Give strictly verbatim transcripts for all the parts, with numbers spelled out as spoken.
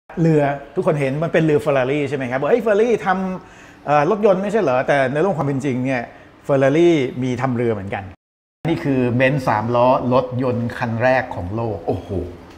เรือทุกคนเห็นมันเป็นเรือเฟอร์รารี่ใช่ไหมครับบอกเฮ้ยเฟอร์รารี่ทำรถยนต์ไม่ใช่เหรอแต่ในโลกความเป็นจริงเนี่ยเฟอร์รารี่มีทำเรือเหมือนกันนี่คือเบนซ์สามล้อรถยนต์คันแรกของโลกโอ้โห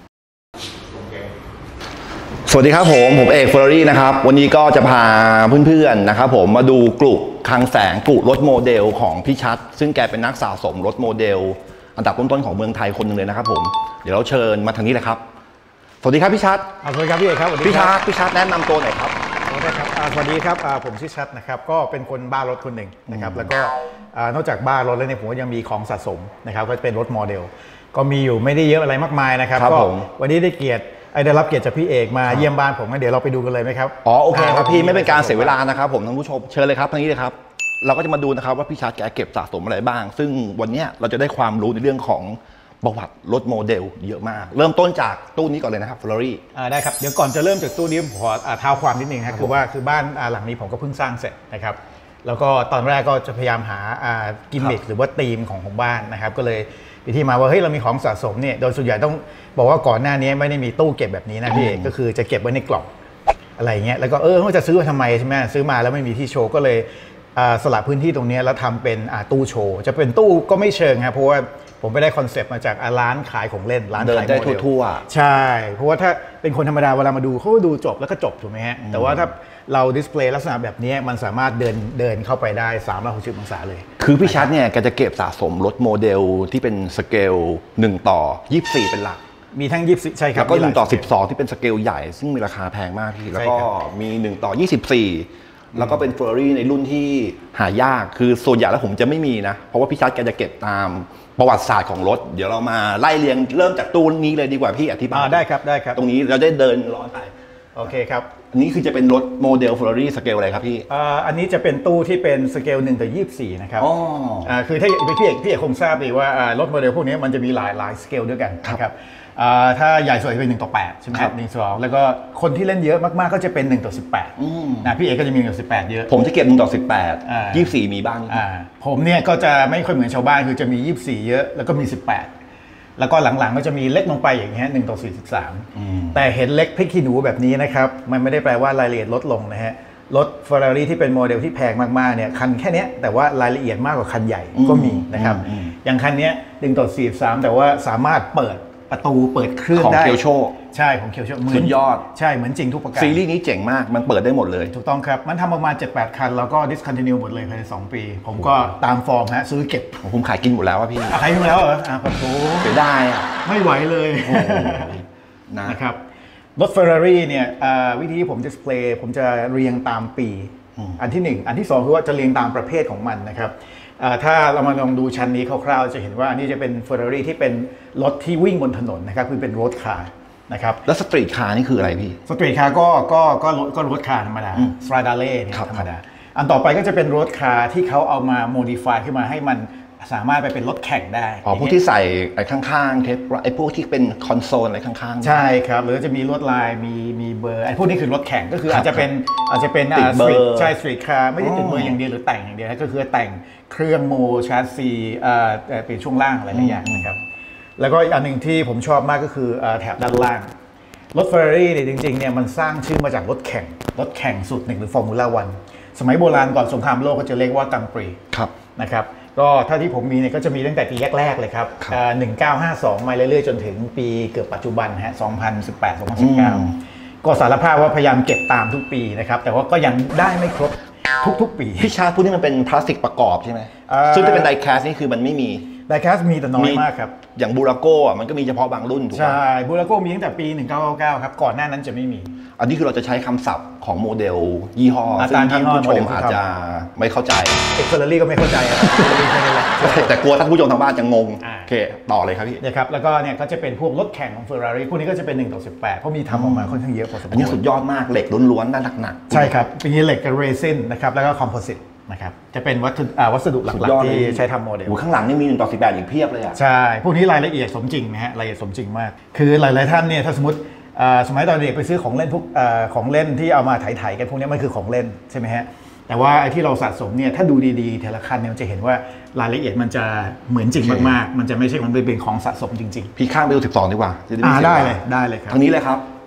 สวัสดีครับผมผมเอกเฟอร์รารี่นะครับวันนี้ก็จะพาเพื่อนๆนะครับผมมาดูกลุ่มคลังแสงกลุ่มรถโมเดลของพี่ชัดซึ่งแกเป็นนักสะสมรถโมเดลอันดับต้นๆของเมืองไทยคนหนึ่งเลยนะครับผมเดี๋ยวเราเชิญมาทางนี้เลยครับสวัสดีครับพี่ชัดสวัสดีครับพี่เอกครับพี่ชัดพี่ชัดแนะนำตัวหน่อยครับสวัสดีครับสวัสดีครับผมชื่อชัดนะครับก็เป็นคนบ้ารถคนหนึ่งนะครับแล้วก็นอกจากบ้ารถแล้วเนี่ยผมก็ยังมีของสะสมนะครับก็เป็นรถโมเดลก็มีอยู่ไม่ได้เยอะอะไรมากมายนะครับก็วันนี้ได้เกียรติได้รับเกียรติจากพี่เอกมาเยี่ยมบ้านผมงั้นเดี๋ยวเราไปดูกันเลยไหมครับอ๋อโอเคครับพี่ไม่เป็นการเสียเวลานะครับผมท่านผู้ชมเชิญเลยครับทางนี้เลยครับเราก็จะมาดูนะครับว่าพี่ชัดแกเก็บสะสมอะไรบ้างซึ่งวันนี้เราจะได้ความรู้ในเรื่องของประวัติรถโมเดลเยอะมากเริ่มต้นจากตู้นี้ก่อนเลยนะครับ Ferrari ได้ครับเดี๋ยวก่อนจะเริ่มจากตู้นี้ผมขอเท้าความนิดนึงครับคือว่าคือบ้านหลังนี้ผมก็เพิ่งสร้างเสร็จนะครับแล้วก็ตอนแรกก็จะพยายามหากิมมิคหรือว่าธีมของของบ้านนะครับก็เลยไปที่มาว่าเฮ้ยเรามีของสะสมเนี่ยโดยส่วนใหญ่ต้องบอกว่าก่อนหน้านี้ไม่ได้มีตู้เก็บแบบนี้นะพี่ก็คือจะเก็บไว้ในกล่องอะไรเงี้ยแล้วก็เออว่าจะซื้อมาทำไมใช่ไหมซื้อมาแล้วไม่มีที่โชว์ก็เลยสลับพื้นที่ตรงนี้แล้วทำเป็นตู้โชว์จะเป็นตู้ก็ไม่เชิงครับเพราะว่าผมไปได้คอนเซปต์มาจากร้านขายของเล่นร้านขายโมเดลได้ทั่วๆใช่เพราะว่าถ้าเป็นคนธรรมดาเวลามาดูเขาก็ดูจบแล้วก็จบถูกไหมฮะแต่ว่าถ้าเราดิสเพลย์ลักษณะแบบนี้มันสามารถเดินเดินเข้าไปได้สามร้อยหกสิบองศาเลยคือพี่ชัดเนี่ยแกจะเก็บสะสมรถโมเดลที่เป็นสเกลหนึ่งต่อยี่สิบสี่เป็นหลักมีทั้งยี่สิบสี่ใช่ครับแล้วก็หนึ่งต่อสิบสองที่เป็นสเกลใหญ่ซึ่งมีราคาแพงมากพี่แล้วก็มีหนึ่งต่อยี่สิบสี่แล้วก็เป็น Ferrari ในรุ่นที่หายากคือส่วนใหญ่แล้วผมจะไม่มีนะเพราะว่าพี่ชัดแกจะเก็บตามประวัติศาสตร์ของรถเดี๋ยวเรามาไล่เรียงเริ่มจากตู้นี้เลยดีกว่าพี่อธิบายได้ครับได้ครับตรงนี้เราได้เดินร้อนไปโอเคครับอันนี้คือจะเป็นรถโมเดล Ferrari สเกลอะไรครับพี่อันนี้จะเป็นตู้ที่เป็นสเกลหนึ่งต่อยี่สิบสี่นะครับอ๋อคือถ้าพี่เอกพี่เอกคงทราบดีว่ารถโมเดลพวกนี้มันจะมีหลายหลายสเกลด้วยกันนะครับถ้าใหญ่สุดจะเป็นหนึ่งต่อแปดใช่ไหมครับหนึ่งต่อสองแล้วก็คนที่เล่นเยอะมากๆก็จะเป็นหนึ่งต่อสิบแปดนะพี่เอกก็จะมีหนึ่งต่อสิบแปดเยอะผมจะเก็บหนึ่งต่อสิบแปด ยี่สิบสี่มีบ้างผมเนี่ยก็จะไม่ค่อยเหมือนชาวบ้านคือจะมียี่สิบสี่เยอะแล้วก็มีสิบแปดแล้วก็หลังๆก็จะมีเล็กลงไปอย่างเงี้ยหนึ่งต่อสี่สิบสามแต่เห็นเล็กพริกขี้หนูแบบนี้นะครับมันไม่ได้แปลว่ารายละเอียดลดลงนะฮะรถ Ferrari ที่เป็นโมเดลที่แพงมากๆเนี่ยคันแค่นี้แต่ว่ารายละเอียดมากกว่าคันใหญ่ก็มีนะครับอย่างคันนี้หนึ่งต่อสี่สิบสามแต่ว่าสามารถเปิดประตูเปิดเครื่องได้ของเคียวโชใช่ของเคียวโชสุดยอดใช่เหมือนจริงทุกประการซีรีส์นี้เจ๋งมากมันเปิดได้หมดเลยถูกต้องครับมันทำประมาณ เจ็ดแปด คันแล้วก็ discontinue หมดเลยภายในสองปีผมก็ตามฟอร์มฮะซื้อเก็บผมขายกินหมดแล้วอะพี่ขายกินแล้วเหรออ่ะผมโอ้เสียดายอะไม่ไหวเลยนะครับรถ Ferrari เนี่ยวิธีที่ผม display ผมจะเรียงตามปีอันที่หนึ่งอันที่สองคือว่าจะเรียงตามประเภทของมันนะครับถ้าเรามาลองดูชั้นนี้คร่าวๆจะเห็นว่าอันนี้จะเป็น Ferrari ที่เป็นรถที่วิ่งบนถนนนะครับคือเป็นรถคาร์นะครับแล้วสตรีทคาร์นี่คืออะไรพี่สตรีทคาร์ก็ก็ก็รถก็รถคาร์ธรรมดาสไตรดาเล่เนี่ยธรรมดาอันต่อไปก็จะเป็นรถคาร์ที่เขาเอามาโมดิฟายขึ้นมาให้มันสามารถไปเป็นรถแข่งได้อ๋อพวกที่ใส่ไอ้ข้างๆเทปไอ้พวกที่เป็นคอนโซลอะไรข้างๆใช่ครับหรือจะมีลวดลายมีมีเบอร์ไอ้พวกนี้คือรถแข่งก็คืออาจจะเป็นอาจจะเป็นติดเบอร์ใช่สตรีทคาร์ไม่ได้ติดเบอร์อย่างเดียวหรือแต่งอย่างเดียวก็คือแต่งเครื่องโมชาร์ซีเปลี่ยนช่วงล่างอะไรหลายอย่างนะครับแล้วก็อีกอันหนึ่งที่ผมชอบมากก็คือแถบด้านล่างรถ Ferrari เนี่ยจริงๆเนี่ยมันสร้างชื่อมาจากรถแข่งรถแข่งสุดหนึ่งหรือฟอร์มูล่าวันสมัยโบราณก่อนสงครามโลกก็จะเรียกว่ากังปรีนะครับก็ถ้าที่ผมมีเนี่ยก็จะมีตั้งแต่ปีแรกๆเลยครับหนึ่งเก้าห้าสองมาเรื่อยๆจนถึงปีเกือบปัจจุบันฮะสองพันสิบแปด สองพันสิบเก้าก็สารภาพว่าพยายามเก็บตามทุกปีนะครับแต่ว่าก็ยังได้ไม่ครบทุกๆปีพี่ชาร์พวกนี้มันเป็นพลาสติกประกอบใช่ไหมซึ่งถ้าเป็นไดแคสนี่คือมันไม่มีไดแคสมีแต่น้อยมากครับอย่างบูราโก้มันก็มีเฉพาะบางรุ่นถูกไหมใช่บูราโก้มีตั้งแต่ปีหนึ่งเก้าเก้าเก้าครับก่อนหน้านั้นจะไม่มีอันนี้คือเราจะใช้คำศัพท์ของโมเดลยี่ห้อซึ่งท่านผู้ชมอาจจะไม่เข้าใจเอกเฟอร์รารี่ก็ไม่เข้าใจแต่กลัวท่านผู้ชมทางบ้านจะงงโอเคต่อเลยครับพี่เนี่ยครับแล้วก็เนี่ยก็จะเป็นพวกรถแข่งของ Ferrari พวกนี้ก็จะเป็นหนึ่งต่อสิบแปดเพราะมีทำออกมาค่อนข้างเยอะพอสมควรอันนี้สุดยอดมากเหล็กล้วนๆด้านหนักๆใช่ครับเป็นเหล็กกับเรซินนะครับแล้วก็คอมโพสิตนะครับจะเป็นวัสดุวัสดุหลักๆที่ใช้ทำโมเดลข้างหลังนี่มีหนึ่งต่อสิบแปดอีกเพียบเลยอ่ะใช่พวกนี้รายละเอียดสมจริงนะฮะรายละเอียดสมจริงมากคือหลายๆท่านเนี่ยถ้าสมมติสมัยตอนเด็กไปซื้อของเล่นพวกของเล่นที่เอามาถ่ายๆกันพวกนี้มันคือของเล่นใช่ไหมฮะแต่ว่าไอ้ที่เราสะสมเนี่ยถ้าดูดีๆแต่ละคันเนี่ยมันจะเห็นว่ารายละเอียดมันจะเหมือนจริงมากๆมันจะไม่ใช่มันเป็นของสะสมจริงๆพี่ข้างไปดูสิบสองดีกว่าอ่าได้เลยได้เลยครับทางนี้เลยครับ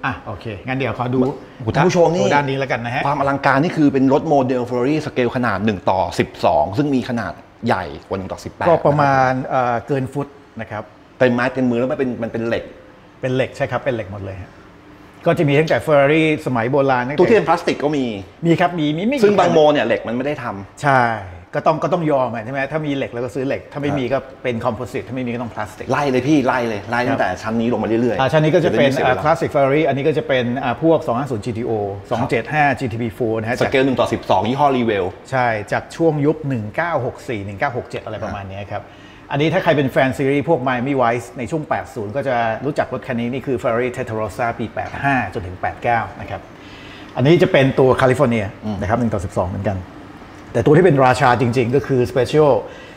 อ่ะโอเคงั้นเดี๋ยวขอดูท่านผู้ชมนี่ด้านนี้แล้วกันนะฮะความอลังการนี่คือเป็นรถโมเดล Ferrari สเกลขนาดหนึ่งต่อสิบสองซึ่งมีขนาดใหญ่กว่าหนึ่งต่อสิบแปดก็ประมาณเกินฟุตนะครับเต็มไม้เต็มมือแล้วมันเป็นมันเป็นเหล็กเป็นเหล็กใช่ครับเป็นเหล็กหมดเลยก็จะมีตั้งแต่ Ferrari สมัยโบราณตู้ที่เป็นพลาสติกก็มีมีครับมีมีซึ่งบางโมเนี่ยเหล็กมันไม่ได้ทำใช่ก็ต้องก็ต้องยอมใช่ไหมถ้ามีเหล็กแล้วก็ซื้อเหล็กถ้าไม่มีก็เป็นคอมโพสิตถ้าไม่มีก็ต้องพลาสติกไล่เลยพี่ไล่เลยไล่ตั้งแต่ชั้นนี้ลงมาเรื่อยๆชั้นนี้ก็จะเป็นคลาสสิก Ferrari อันนี้ก็จะเป็นพวกสองห้าศูนย์ จี ที โอ สองเจ็ดห้า จี ที พี โฟร์ นะฮะสเกลหนึ่งต่อสิบสองยี่ห้อรีเวลใช่จากช่วงยุคหนึ่งเก้าหกสี่ หนึ่งเก้าหกเจ็ดอะไรประมาณนี้ครับอันนี้ถ้าใครเป็นแฟนซีรีส์พวก Miami Vice ในช่วงแปดสิบก็จะรู้จักรถคันนี้นี่คือ Ferrari Testarossa ปีแปดสิบห้าจนถึงแปดสิบเก้านะครับอันนี้จะเป็นตัวแคลิฟอร์เนียนะครับหนึ่งต่อสิบสองเหมือนกันแต่ตัวที่เป็นราชาจริงๆก็คือ Special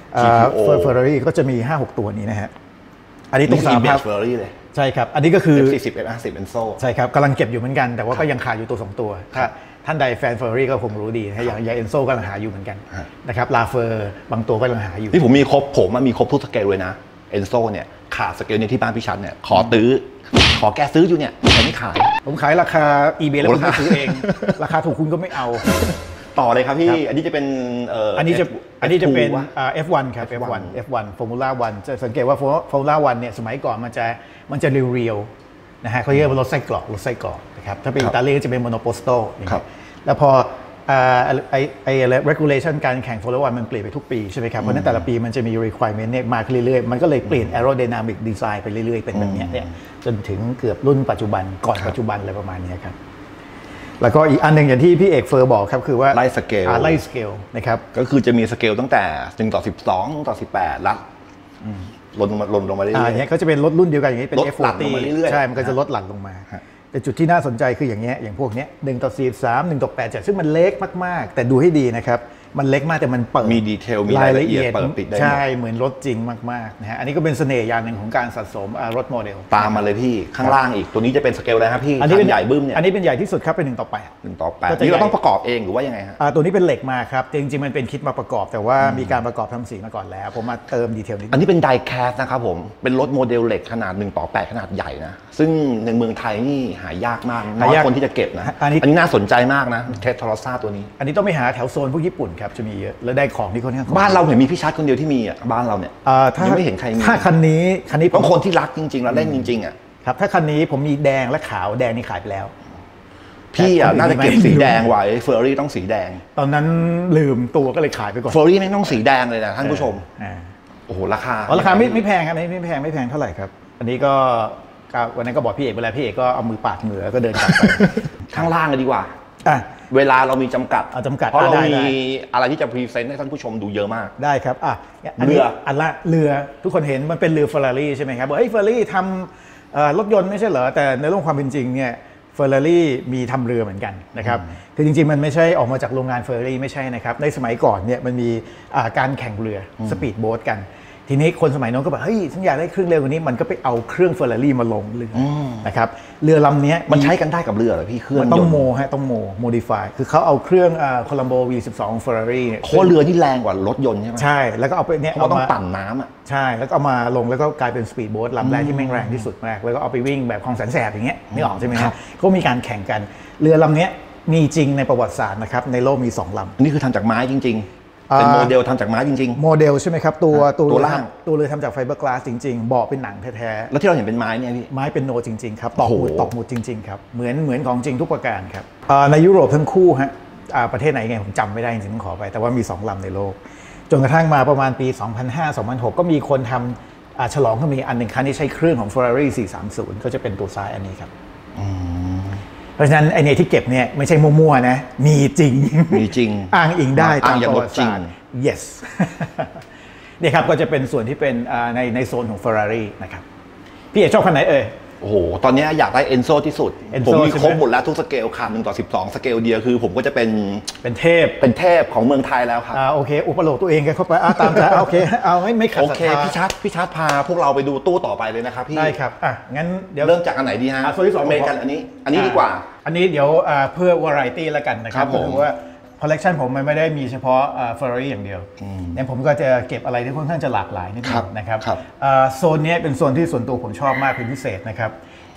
Ferrari ก็จะมี ห้าหก ตัวนี้นะฮะอันนี้ต้องสามภาพ Ferrari เลยใช่ครับอันนี้ก็คือเอฟ สี่สิบ เอฟ ห้าสิบ Enzo ใช่ครับกำลังเก็บอยู่เหมือนกันแต่ว่าก็ยังขาดอยู่ตัวสองตัวถ้าท่านใดแฟน Ferrari ก็คงรู้ดีนะอย่างอย่าง Enzo ก็กำลังหาอยู่เหมือนกันนะครับลาเฟอร์บางตัวก็กำลังหาอยู่ที่ผมมีครบผมมีครบทุกสเกลเลยนะ Enzo เนี่ยขาดสเกลนี้ที่บ้านพี่ชัดเนี่ยขอตื้อขอแกซื้ออยู่เนี่ยแต่ไม่ขายผมขายราคา eBay แล้วคุณไม่ซื้อเองราคาถูกคุณก็ไม่เอาต่อเลยครับพี่อันนี้จะเป็นอันนี้จะอันนี้จะเป็น เอฟ วัน ครับ เอฟ วัน เอฟ วัน Formula วันจะสังเกตว่า Formula วันเนี่ยสมัยก่อนมันจะมันจะเรียวๆนะฮะเขาเรียกว่ารถไส้กรอกรถไส้กรอกนะครับถ้าเป็นอิตาลีก็จะเป็นโมโนโปสโตแล้วพอไอไอ regulation การแข่ง Formula วันมันเปลี่ยนไปทุกปีใช่ไหมครับเพราะนั้นแต่ละปีมันจะมี requirement เนี่ยมาขึ้นเรื่อยๆมันก็เลยเปลี่ยน aerodynamic design ไปเรื่อยๆเป็นแบบนี้เนี่ยจนถึงเกือบรุ่นปัจจุบันก่อนปัจจุบันอะไรประมาณนี้ครับแล้วก็อีกอันหนึ่งอย่างที่พี่เอกเฟอร์บอกครับคือว่าไล่สเกลไล่สเกลนะครับก็คือจะมีสเกลตั้งแต่หนึ่งต่อสิบสองต่อสิบแปดลัดลดลงมาลดลงมาเรื่อยๆอย่างเงี้ยก็จะเป็นรถรุ่นเดียวกันอย่างนี้เป็น เอฟ โฟร์ตี้ ใช่มันก็จะลดหลั่นลงมาแต่จุดที่น่าสนใจคืออย่างเงี้ยอย่างพวกเนี้ยหนึ่งต่อสี่สิบสาม หนึ่งต่อแปดสิบเจ็ดซึ่งมันเล็กมากๆแต่ดูให้ดีนะครับมันเล็กมากแต่มันเปิดมีดีเทลมีรายละเอียดเปิดปิดได้ใช่เหมือนรถจริงมากๆนะฮะอันนี้ก็เป็นเสน่ห์อย่างหนึ่งของการสะสมรถโมเดลตามมาเลยพี่ข้างล่างอีกตัวนี้จะเป็นสเกลอะไรครับพี่อันนี้เป็นใหญ่บึ้มเนี่ยอันนี้เป็นใหญ่ที่สุดครับเป็นหนึ่งต่อแปดหนึ่งต่อแปดนี่เราต้องประกอบเองหรือว่ายังไงฮะตัวนี้เป็นเหล็กมาครับจริงๆมันเป็นคิดมาประกอบแต่ว่ามีการประกอบทำสีมาก่อนแล้วผมมาเติมดีเทลนิดอันนี้เป็นไดแคสนะครับผมเป็นรถโมเดลเหล็กขนาดหนึ่งต่อแปดขนาดใหญ่นะซึ่งในเมืองไทยนี่หายากมากน้อยคนที่จะเก็บนะอันนี้น่าสนใจมากนะเทสทอร์ซ่าตัวนี้อันนี้ต้องไปหาแถวโซนพวกญี่ปุ่นครับจะมีเยอะแล้วได้ของที่ค่อนข้างบ้านเราเห็นมีพี่ชัดคนเดียวที่มีอ่ะบ้านเราเนี่ยยังไม่เห็นใครมีถ้าคันนี้คันนี้บางคนที่รักจริงๆแล้วเล่นจริงๆอ่ะครับถ้าคันนี้ผมมีแดงและขาวแดงนี่ขายไปแล้วพี่อ่ะน่าจะเก็บสีแดงไว้เฟอร์รี่ต้องสีแดงตอนนั้นลืมตัวก็เลยขายไปก่อนเฟอร์รี่ไม่ต้องสีแดงเลยนะท่านผู้ชมโอ้โหราคาราคาไม่ไม่แพงครับไม่ไม่แพงไม่แพงเท่าไหร่ครับอันนี้ก็วันนั้นก็บอกพี่เอกเวลาพี่เอกก็เอามือปาดเหงื่อก็เดินกลับไปข้างล่างเลยดีกว่าเวลาเรามีจำกัดจำกัดเพราะเรามีอะไรที่จะพรีเซนต์ให้ท่านผู้ชมดูเยอะมากได้ครับอ่ะเรืออันละเรือทุกคนเห็นมันเป็นเรือเฟอร์รารี่ใช่ไหมครับบอกเฮ้ยเฟอร์รารี่ทำรถยนต์ไม่ใช่เหรอแต่ในเรื่องความเป็นจริงเนี่ยเฟอร์รารี่มีทำเรือเหมือนกันนะครับคือจริงๆมันไม่ใช่ออกมาจากโรงงานเฟอร์รารี่ไม่ใช่นะครับในสมัยก่อนเนี่ยมันมีการแข่งเรือสปีดโบ๊ทกันทีนี้คนสมัยนั้นก็แบบเฮ้ยฉันอยากได้เครื่องเร็วกว่านี้มันก็ไปเอาเครื่องเฟอร์รารี่มาลงเรือนะครับเรือลำนี้มันใช้กันได้กับเรือเหรอพี่เครื่องต้องโมฮะต้องโมโมดิฟายคือเขาเอาเครื่องโคลัมโบ วี สิบสอง เฟอร์รารี่โคเรือที่แรงกว่ารถยนต์ใช่ไหมใช่แล้วก็เอาไปเนี่ยเขาต้องปั่นน้ำอ่ะใช่แล้วก็เอามาลงแล้วก็กลายเป็นสปีดโบ๊ทลำแรกที่แม่งแรงที่สุดมากแล้วก็เอาไปวิ่งแบบคลองแสนแสบอย่างเงี้ยนึกออกใช่ไหมครับเขามีการแข่งกันเรือลำนี้มีจริงในประวัติศาสตร์นะครับในโลกมีสองลำนี่คือทำจากไม้จริงเป็นโมเดลทำจากไม้จริงๆโมเดลใช่ไหมครับตัวตัวล่างตัวเรือทำจากไฟเบอร์กลาสจริงๆเบาะเป็นหนังแท้ๆแล้วที่เราเห็นเป็นไม้เนี่ยพี่ไม้เป็นโนจริงๆครับตอกหมุดตอกหมุดจริงๆครับเหมือนเหมือนของจริงทุกประการครับในยุโรปทั้งคู่ฮะประเทศไหนไงผมจำไม่ได้จริงๆต้องขอไปแต่ว่ามีสองลำในโลกจนกระทั่งมาประมาณปี สองพันห้า สองพันหก ก็มีคนทำฉลองก็มีอันหนึ่งคันที่ใช้เครื่องของ Ferrari สี่สามศูนย์ ก็จะเป็นตัวซ้ายอันนี้ครับเพราะฉะนั้นไอเนี่ยที่เก็บเนี่ยไม่ใช่มั่วๆนะมีจริงมีจริงอ้างอิงได้ตามประวัติศาสตร์ yes เนี่ยครับก็จะเป็นส่วนที่เป็นในในโซนของ Ferrari นะครับพี่เอกชอบคันไหนเอ่ยโอ้โหตอนนี้อยากได้ Enzo ที่สุดผมมีครบหมดแล้วทุกสเกลขาดหนึ่งต่อสิบสองสเกลเดียวคือผมก็จะเป็นเป็นเทพเป็นเทพของเมืองไทยแล้วครับอ่าโอเคอุปโลกตัวเองกันเข้าไปอ่าตามใจโอเคเอาไม่ไม่ขัดโอเคพี่ชัดพี่ชัดพาพวกเราไปดูตู้ต่อไปเลยนะครับพี่ได้ครับอ่ะงั้นเดี๋ยวเริ่มจากอันไหนดีฮะโซนที่สองอเมริกันอันนี้อันนี้ดีกว่าอันนี้เดี๋ยวเพื่อ variety แล้วกันนะครับก็คือว่าคอลเลกชันผมมันไม่ได้มีเฉพาะ Ferrari อย่างเดียวเนี่ยผมก็จะเก็บอะไรที่ค่อนข้างจะหลากหลายนิดนึงนะครับโซนนี้เป็นโซนที่ส่วนตัวผมชอบมากเป็นพิเศษนะครับจ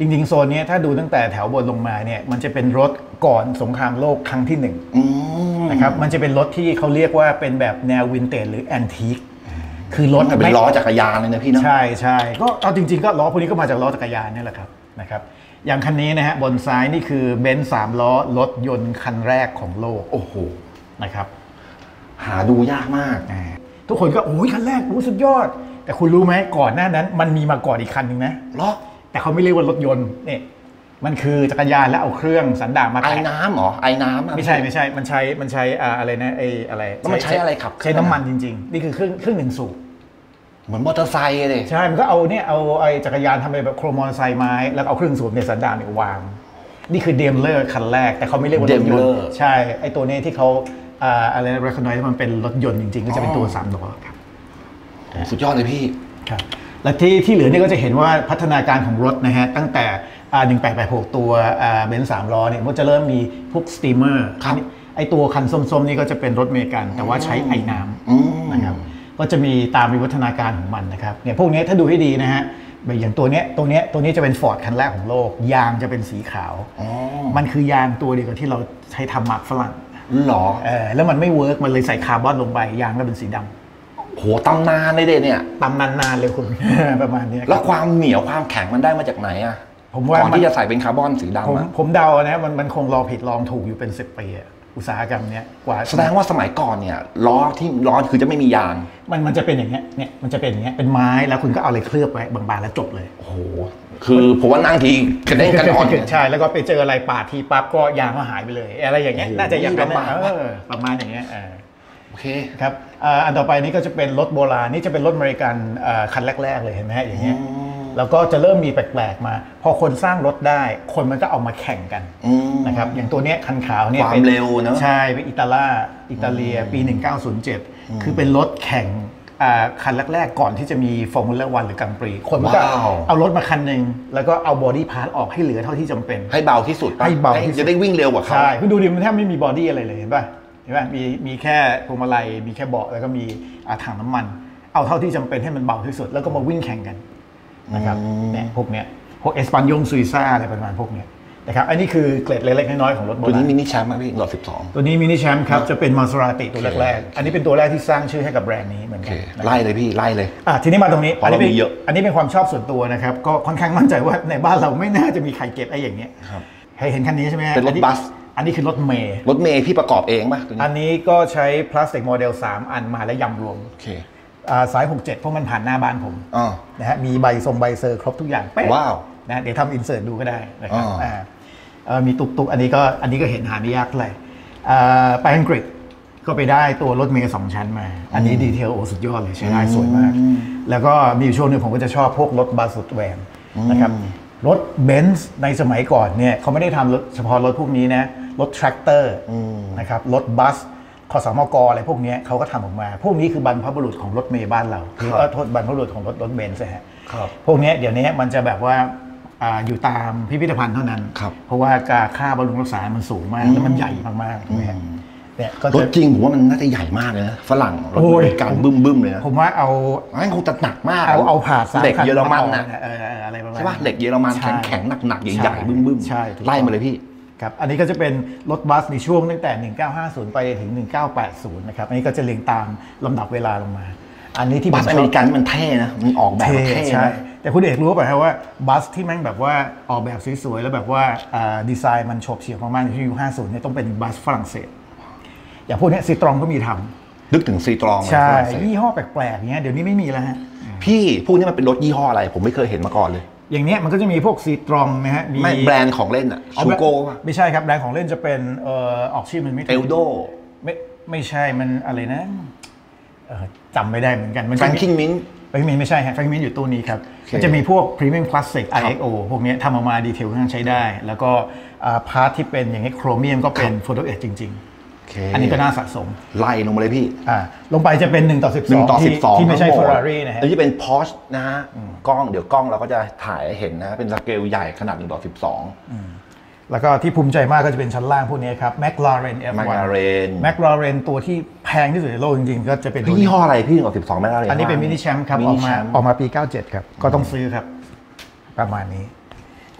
จริงๆโซนนี้ถ้าดูตั้งแต่แถวบนลงมาเนี่ยมันจะเป็นรถก่อนสงครามโลกครั้งที่หนึ่งนะครับมันจะเป็นรถที่เขาเรียกว่าเป็นแบบแนววินเทจหรือแอนทิคคือรถเป็นล้อจักรยานเลยนะพี่นะใช่ใช่ก็เอาจริงๆก็ล้อพวกนี้ก็มาจากล้อจักรยานนี่แหละครับนะครับอย่างคันนี้นะฮะบนซ้ายนี่คือเบนซ์สามล้อรถยนต์คันแรกของโลกโอ้โหนะครับหาดูยากมากทุกคนก็โอ้ยคันแรกรู้สุดยอดแต่คุณรู้ไหมก่อนหน้านั้นมันมีมาก่อนอีกคันหนึ่งนะล้อแต่เขาไม่เรียกว่ารถยนต์เนี่ยมันคือจักรยานแล้วเอาเครื่องสันดาปมาไอ้น้ำเหรอไอ้น้ำไม่ใช่ไม่ใช่มันใช้มันใช้อะไรนะไอ้อะไรมันใช้อะไรขับใช้น้ำมันจริงๆนี่คือเครื่องเครื่องหนึ่งสูบเหมือนมอเตอร์ไซค์เลยใช่มันก็เอาเนี่ยเอาไอ้จักรยานทำเป็นแบบโครมอเตอร์ไซค์ไม้แล้วเอาเครื่องสูบในสันดาปเนี่ยวางนี่คือเดมเลอร์คันแรกแต่เขาไม่เรียกว่ารถยนต์ใช่ไอ้ตัวนี้ที่เขาอะไรเรคคอนไนซ์มันเป็นรถยนต์จริงๆก็จะเป็นตัวสามล้อครับสุดยอดเลยพี่ครับและที่ที่เหลือนี่ก็จะเห็นว่าพัฒนาการของรถนะฮะตั้งแต่หนึ่งแปดแปดหกตัวเบนซ์สามล้อเนี่ยมันจะเริ่มมีพวกสตีมเมอร์ไอตัวคันส้มๆนี่ก็จะเป็นรถเมกันแต่ว่าใช้ไอ้น้ำนะครับก็จะมีตามวิวัฒนาการของมันนะครับเนี่ยพวกนี้ถ้าดูให้ดีนะฮะอย่างตัวเนี้ยตัวเนี้ยตัวนี้จะเป็นฟอร์ดคันแรกของโลกยางจะเป็นสีขาวมันคือยางตัวเดียวกับที่เราใช้ทำหมากฝรั่งหรอเออแล้วมันไม่เวิร์กมันเลยใส่คาร์บอนลงไปยางก็เป็นสีดำโหตำนานเลยเด็ดเนี่ยตำนานๆเลยคุณประมาณนี้แล้วความเหนียวความแข็งมันได้มาจากไหนอะผมว่าก่อนที่จะใส่เป็นคาร์บอนสีดำผมผมเดานะมันมันคงลองผิดลองถูกอยู่เป็นสิบปีอุตสาหกรรมเนี้ยกว่าแสดงว่าสมัยก่อนเนี่ยล้อที่ล้อคือจะไม่มียางมันมันจะเป็นอย่างเงี้ยเนี่ยมันจะเป็นอย่างเงี้ยเป็นไม้แล้วคุณก็เอาอะไรเคลือบไว้บางๆแล้วจบเลยโอ้โหคือผมว่านั่งทีกระเด้งกระดอนใช่แล้วก็ไปเจออะไรปาดทีปั๊บก็ยางก็หายไปเลยอะไรอย่างเงี้ยน่าจะอย่างนั้นประมาณอย่างเงี้ยโอเคครับอันต่อไปนี้ก็จะเป็นรถโบราณนี่จะเป็นรถอเมริกันคันแรกๆเลยเห็นไหมฮะอย่างเงี้ยแล้วก็จะเริ่มมีแปลกๆมาพอคนสร้างรถได้คนมันก็เอามาแข่งกันนะครับอย่างตัวนี้คันขาวเนี่ยความเร็วนะใช่เป็นอิตาลีอิตาเลียปีหนึ่งเก้าศูนย์เจ็ดคือเป็นรถแข่งคันแรกๆก่อนที่จะมีฟอร์มูล่าวันหรือกังปรีคนก็เอารถมาคันหนึ่งแล้วก็เอาบอดี้พาร์ทออกให้เหลือเท่าที่จำเป็นให้เบาที่สุดให้เบาจะได้วิ่งเร็วกว่าเขาใช่คุณดูดิมันแทบไม่มีบอดี้อะไรเลยเห็นป่ะเห็นป่ะมีมีแค่พวงมาลัยมีแค่เบาะแล้วก็มีถังน้ำมันเอาเท่าที่จำเป็นให้มันเบาที่สุดแล้วก็มาวิ่งแข่งกันนะครับเนี่ยพวกเนี้ยพวกเอสปันยงซุยซ่าอะไรประมาณพวกเนี้ยนะครับอันนี้คือเกรดเล็กๆน้อยๆของรถโบราณตัวนี้มินิแชมป์ไหมพี่หลอดสิบสองตัวนี้มินิแชมป์ครับจะเป็นมาซาราติตัวแรกๆอันนี้เป็นตัวแรกที่สร้างชื่อให้กับแบรนด์นี้เหมือนกันไล่เลยพี่ไล่เลยอ่ะทีนี้มาตรงนี้อันนี้เป็นอันนี้เป็นความชอบส่วนตัวนะครับก็ค่อนข้างมั่นใจว่าในบ้านเราไม่น่าจะมีใครเก็บไอ้อย่างเงี้ยใครเห็นคันนี้ใช่ไหมเป็นรถบัสอันนี้คือรถเมย์รถเมย์พี่ประกอบเองป่ะอันนี้ก็ใช้พลาสติกโมเดลสามอันมาและยำรวมสายหกเจ็ดพวกมันผ่านหน้าบ้านผมนะฮะมีใบทรงใบเซอร์ครบทุกอย่างเป๊ะว้าวนะเดี๋ยวทำอินเสิร์ตดูก็ได้นะครับมีตุกตุกอันนี้ก็อันนี้ก็เห็นหาไม่ยากเลยไปอังกฤษก็ไปได้ตัวรถเมย์สองชั้นมาอันนี้ดีเทลโอ้สุดยอดเลยใช้ได้สวยมากแล้วก็มีช่วงหนึ่งผมก็จะชอบพวกรถบัสสุดแหวนนะครับรถเบนซ์ในสมัยก่อนเนี่ยเขาไม่ได้ทำเฉพาะรถพวกนี้นะรถแทรกเตอร์นะครับรถบัสคสมกอะไรพวกนี้เขาก็ทำออกมาพวกนี้คือบรรพบุรุษของรถเมย์บ้านเราคือโทษบรรพบุรุษของรถรถเบนซ์ฮะพวกนี้เดี๋ยวนี้มันจะแบบว่าอยู่ตามพิพิธภัณฑ์เท่านั้นเพราะว่าการค่าบำรุงรักษามันสูงมากแล้วมันใหญ่มากๆเนี่ยรถจริงผมว่ามันน่าจะใหญ่มากเลยนะฝรั่งรถการบึ้มบึ้มเลยนะผมว่าเอาอันคงจะหนักมากเอาเอาผ่าเหล็กเยอรมันนะอะไรประมาณใช่ป่ะเหล็กเยอรมันแข็งแข็งหนักๆใหญ่ๆบึ้มบึ้มไล่มาเลยพี่ครับอันนี้ก็จะเป็นรถบัสในช่วงตั้งแต่หนึ่งเก้าห้าศูนย์ไปถึงหนึ่งเก้าแปดศูนย์นะครับอันนี้ก็จะเรียงตามลำดับเวลาลงมาอันนี้ที่บัสอเมริกันมันเท่นะมันออกแบบเท่ใช่แต่คุณเอกรู้ป่ะครับว่าบัสที่แม่งแบบว่าออกแบบสวยๆแล้วแบบว่าดีไซน์มันโฉบเฉี่ยวมากๆในที่ยุคห้าสิบเนี่ยต้องเป็นบัสฝรั่งเศสอย่างพวกนี้ซีตรองก็มีทำนึกถึงซีตรองใช่ยี่ห้อแปลกๆเงี้ยเดี๋ยวนี้ไม่มีแล้วฮะพี่พวกนี้มันเป็นรถยี่ห้ออะไรผมไม่เคยเห็นมาก่อนเลยอย่างเนี้ยมันก็จะมีพวกซีตรองนะฮะมีแบรนด์ของเล่นอะชูโก้ไม่ใช่ครับแบรนด์ของเล่นจะเป็นเอ่อออกชื่อมันไม่เอลโดไม่ไม่ใช่มันอะไรนะจำไม่ได้เหมือนกันมันแฟรงคิงมินแฟรงคิงมินไม่ใช่ฮะแฟรงคิงมินอยู่ตู้นี้ครับมันจะมีพวกพรีเมียมคลาสสิก ไอ เอ็กซ์ โอ พวกนี้ทำออกมาดีเทลค่อนข้างใช้ได้แล้วก็พาร์ทที่เป็นอย่างนี้โครเมียมก็เป็นโฟโตเอทจริงๆอันนี้ก็น่าสะสมไล่ลงมาเลยพี่ลงไปจะเป็นหนึ่งต่อสิบสองที่ไม่ใช่ Ferrari นะฮะอันนี้เป็น Porsche นะฮะกล้องเดี๋ยวกล้องเราก็จะถ่ายเห็นนะเป็นสเกลใหญ่ขนาดหนึ่งต่อสิบสองแล้วก็ที่ภูมิใจมากก็จะเป็นชั้นล่างพวกนี้ครับ McLaren เอฟ วัน McLaren McLaren ตัวที่แพงที่สุดในโลกจริงๆก็จะเป็นยี่ห้ออะไรพี่หนึ่งต่อสิบสอง McLaren อันนี้เป็นมินิแชมป์ครับออกมาออกมาปีเก้าสิบเจ็ดครับก็ต้องซื้อครับประมาณนี้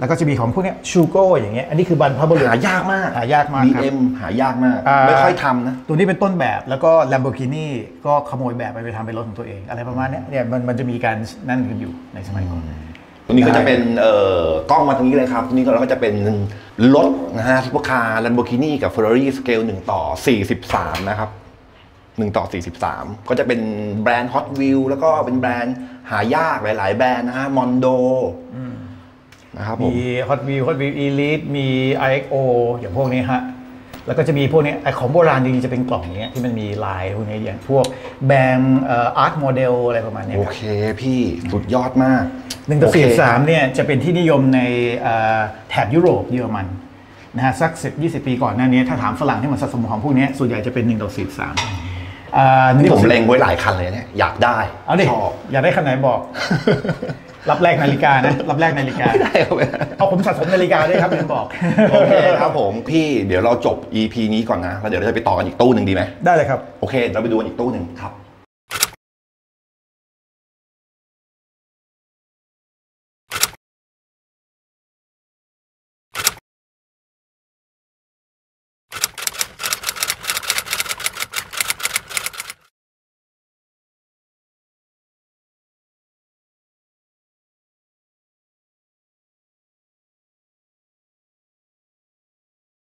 แล้วก็จะมีของพวกเนี้ยชูโก้อย่างเงี้ยอันนี้คือบรรพบุรุษหายากมากหายากมากบีครับเอ็ม หายากมากอ่าไม่ค่อยทำนะตัวนี้เป็นต้นแบบแล้วก็ Lamborghini ก็ขโมยแบบไปไปทำเป็นรถของตัวเอง อะไรประมาณเนี้ยเนี่ยมันมันจะมีการนั่นกันอยู่ในสมัยก่อนตัวนี้ก็จะเป็นเอ่อกล้องมาตรงนี้เลยครับตัวนี้เราก็จะเป็นรถนะฮะซุปเปอร์คาร์ Lamborghini กับ Ferrari Scale หนึ่งต่อสี่สิบสามนะครับหนึ่งต่อสี่สิบสามก็จะเป็นแบรนด์ Hot Wheels แล้วก็เป็นแบรนด์หายากหลาย ๆ แบรนด์นะฮะ Mondo นะครับผมมี Hot Wheels Hot Wheels Elite มี ไอ เอ็กซ์ โอ อย่างพวกนี้ฮะแล้วก็จะมีพวกนี้ไอของโบราณจริงๆจะเป็นกล่องเนี้ยที่มันมีลายพวกนี้อย่างพวกแบรนด์อาร์ตโมเดลอะไรประมาณนี้โอครับเคพี่สุดยอดมากหนึ่งต่อโเคสี่สิบสามเนี่ยจะเป็นที่นิยมในเอ่อแถบยุโรปเยอรมันนะฮะสักสิบยี่สิบปีก่อนหน้านี้ถ้าถามฝรั่งที่มันสะสมของพวกนี้ส่วนใหญ่จะเป็นหนึ่งต่อสี่สิบสามอ่านี่ผมเล็งไว้หลายคันเลยเนี่ยอยากได้เอาดิชอบอยากได้คันไหนบอก รับแรกนาฬิกานะรับแรกนาฬิกาไม่ได้ครับเอาผมสะสมนาฬิกาด้วยครับลืมบอกโอเคครับผมพี่เดี๋ยวเราจบ อี พี นี้ก่อนนะแล้วเดี๋ยวเราจะไปต่อกันอีกตู้หนึ่งดีไหมได้เลยครับโอเค เราไปดูกันอีกตู้หนึ่งครับ